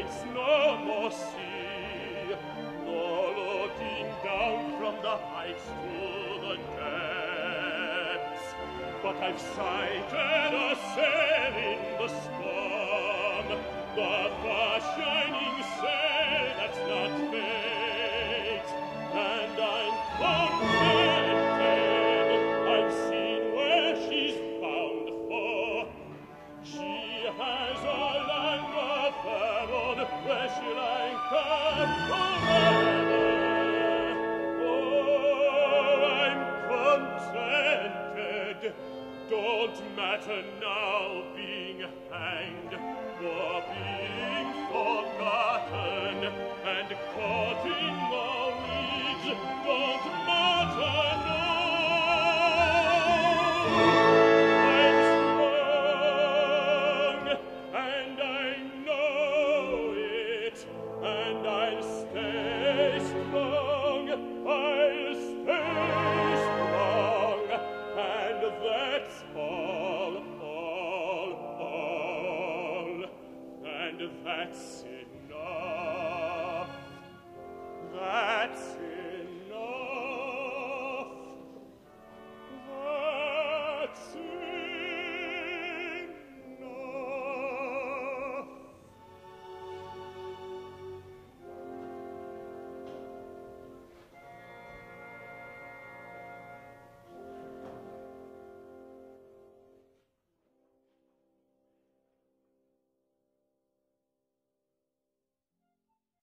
waves no more see, nor looking down from the heights to the depths. But I've sighted a sail in the storm, the far shining sail that's not fate, and I'm contented. I've seen where she's bound for. She has a land of her own where she'll anchor forever. Oh, I'm contented. Don't matter now being hanged or being forgotten and caught in the weeds. Don't matter now. I'm strong, and I know it, and I'll stay strong. I'll stay strong, and that's all, and that's it.